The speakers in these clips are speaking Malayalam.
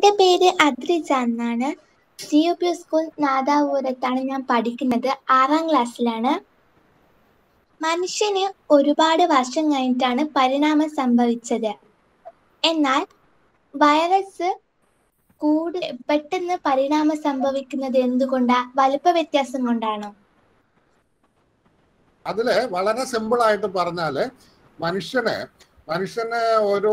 എൻ്റെ പേര് അദ്രിജ എന്നാണ്. GUP സ്കൂൾ നാദാപുരത്താണ് ഞാൻ പഠിക്കുന്നത്. 6ാം ക്ലാസ്സിലാണ്. മനുഷ്യന് ഒരുപാട് വർഷം കഴിഞ്ഞിട്ടാണ് പരിണാമം സംഭവിച്ചത്. എന്നാൽ വൈറസ് പെട്ടെന്ന് പരിണാമം സംഭവിക്കുന്നത് എന്തുകൊണ്ടാ? വലുപ്പ വ്യത്യാസം കൊണ്ടാണോ? അതില് വളരെ സിമ്പിൾ ആയിട്ട് പറഞ്ഞാല് മനുഷ്യന് ഒരു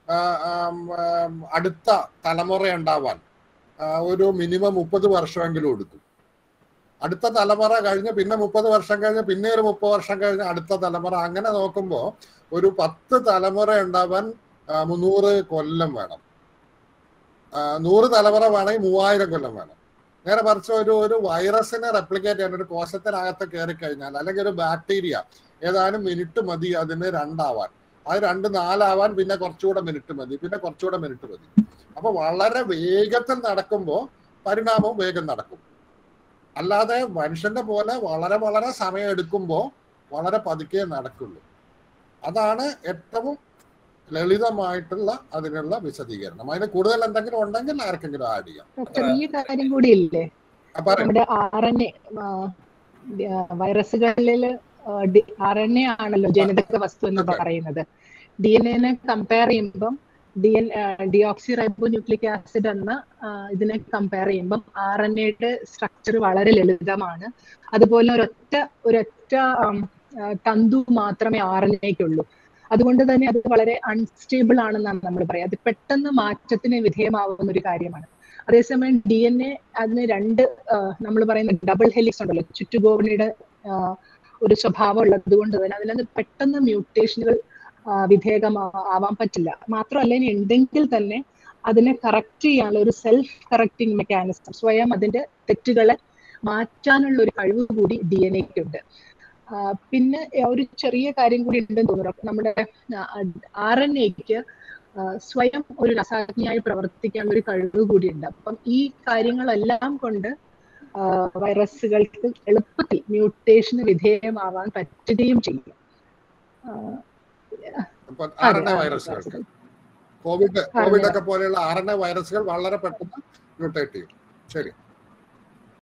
അടുത്ത തലമുറ ഉണ്ടാവാൻ ഒരു മിനിമം 30 വർഷമെങ്കിലും എടുക്കും. അടുത്ത തലമുറ കഴിഞ്ഞ് പിന്നെ 30 വർഷം കഴിഞ്ഞ് പിന്നെ ഒരു 30 വർഷം കഴിഞ്ഞ് അടുത്ത തലമുറ, അങ്ങനെ നോക്കുമ്പോൾ ഒരു 10 തലമുറ ഉണ്ടാവാൻ 300 കൊല്ലം വേണം. 100 തലമുറ വേണമെങ്കിൽ 3000 കൊല്ലം വേണം. നേരെ മറിച്ച് ഒരു വൈറസിനെ റെപ്ലിക്കേറ്റ് ചെയ്യാൻ ഒരു കോശത്തിനകത്ത് കയറി കഴിഞ്ഞാൽ, അല്ലെങ്കിൽ ഒരു ബാക്ടീരിയ ഏതാനും മിനിറ്റ് മതി അതിന് 2 ആവാൻ. അത് 2 4 ആവാൻ പിന്നെ കുറച്ചുകൂടെ മിനിറ്റ് മതി, പിന്നെ കുറച്ചുകൂടെ മിനിറ്റ് മതി. അപ്പൊ വളരെ വേഗത്തിൽ നടക്കുമ്പോൾ പരിണാമം വേഗം നടക്കും. അല്ലാതെ മനുഷ്യന്റെ പോലെ വളരെ വളരെ സമയം എടുക്കുമ്പോൾ വളരെ പതുക്കെ നടക്കുള്ളൂ. അതാണ് ഏറ്റവും ലളിതമായിട്ടുള്ള അതിനുള്ള വിശദീകരണം. അതിന് കൂടുതൽ എന്തെങ്കിലും ഉണ്ടെങ്കിൽ ആർക്കെങ്കിലും ആഡ് ചെയ്യാം. ചെറിയ കാര്യം കൂടി ഇല്ലേ, നമ്മുടെ RNA വൈറസുകളിൽ RNA ആണല്ലോ ജനിതക വസ്തു എന്ന് പറയുന്നത്. DNA കമ്പയർ ചെയ്യുമ്പം ഡിയോക്സി റൈബോ ന്യൂക്ലിക് ആസിഡ് എന്ന ഇതിനെ കമ്പയർ ചെയ്യുമ്പം RNAയുടെ സ്ട്രക്ചർ വളരെ ലളിതമാണ്. അതുപോലെ ഒരൊറ്റ തന്തു മാത്രമേ RNAയ്ക്കുള്ളൂ. അതുകൊണ്ട് തന്നെ അത് വളരെ അൺസ്റ്റേബിൾ ആണെന്നാണ് നമ്മൾ പറയുക. അത് പെട്ടെന്ന് മാറ്റത്തിന് വിധേയമാവുന്ന ഒരു കാര്യമാണ്. അതേസമയം DNA അതിന് 2 നമ്മൾ പറയുന്ന ഡബിൾ ഹെലിക്സ് ഉണ്ടല്ലോ, ചുറ്റുകോണിയുടെ ഒരു സ്വഭാവം ഉള്ളത് കൊണ്ട് തന്നെ അതിനകത്ത് പെട്ടെന്ന് മ്യൂട്ടേഷനുകൾ വിധേയമാവാൻ പറ്റില്ല. മാത്രമല്ല, ഇനി ഉണ്ടെങ്കിൽ തന്നെ അതിനെ കറക്റ്റ് ചെയ്യാനുള്ള ഒരു സെൽഫ് കറക്റ്റിംഗ് മെക്കാനിസം, സ്വയം അതിന്റെ തെറ്റുകളെ മാറ്റാനുള്ള ഒരു കഴിവ് കൂടി DNA-ക്കുണ്ട്. പിന്നെ ഒരു ചെറിയ കാര്യം കൂടി ഉണ്ടെന്ന് തോന്നുന്നു, നമ്മുടെ RNA-ക്ക് സ്വയം ഒരു രസാഗ്നിയായി പ്രവർത്തിക്കാനുള്ള ഒരു കഴിവ് കൂടിയുണ്ട്. അപ്പം ഈ കാര്യങ്ങളെല്ലാം കൊണ്ട് വൈറസുകൾക്ക് എളുപ്പത്തിൽ മ്യൂട്ടേഷന് വിധേയമാവാൻ പറ്റുകയും ചെയ്യും. RNA വൈറസുകൾക്ക് കോവിഡ് ഒക്കെ പോലെയുള്ള RNA വൈറസുകൾ വളരെ പെട്ടെന്ന് മ്യൂട്ടേറ്റ് ചെയ്യും. ശരി.